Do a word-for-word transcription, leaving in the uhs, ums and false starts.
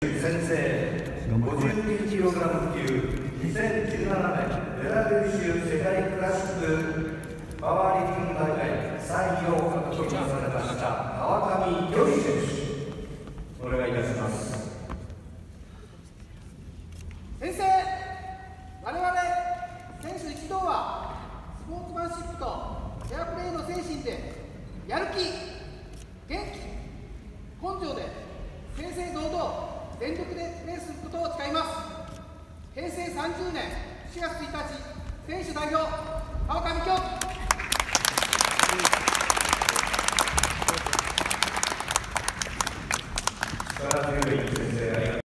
先生、ごじゅうにキログラム級にせんじゅうななねんベラルーシ世界クラシックパワーリフティング大会さんいを獲得されました川上亮選手、お願いいたします。 先生、我々選手一同はスポーツマンシップとフェアプレーの精神でやる気、元気、根性で正々堂々全力でプレーすることを誓います。へいせいさんじゅうねんしがつついたち、選手代表川上京。 力強い先生、ありがとう。